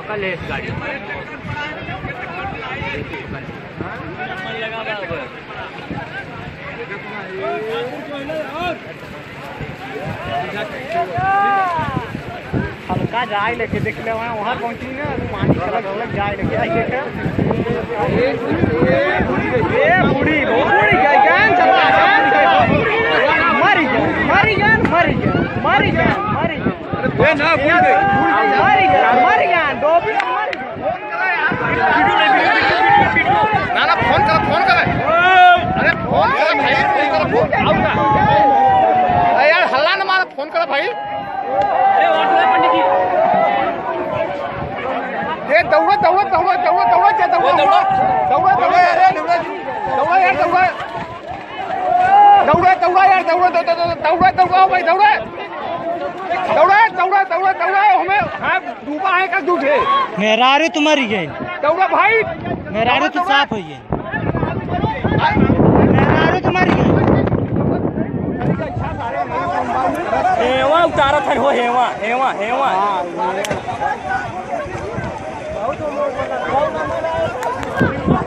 कल है इस गाड़ी हल्का जाए लेके देख ले वहाँ पहुँची ना पानी अलग अलग जाए लेके आइए बूढ़ी मरी फोन कर अरे फोन यार हल्ला न मार फोन कर भाई दौड़ा दौड़ा दौड़ा दौड़ा दौड़ा दौड़ा दौड़ा दौड़ा दौड़ा यार दौड़ा यार दौड़ा दौड़ा दौड़ा यार दौड़ा दौड़ा दौड़ा भाई दौड़ा दौड़ा दौड़ा दौड़ा दौड़ा हमें हाँ डूबा है का दूध है मेहरारू तुम्हारी गई दौड़ा भाई मेहरारू तो साफ हुई है मेहरारू तुम्हारी गई हेवा उतारा था हो हेवा हेवा हेवा बहुत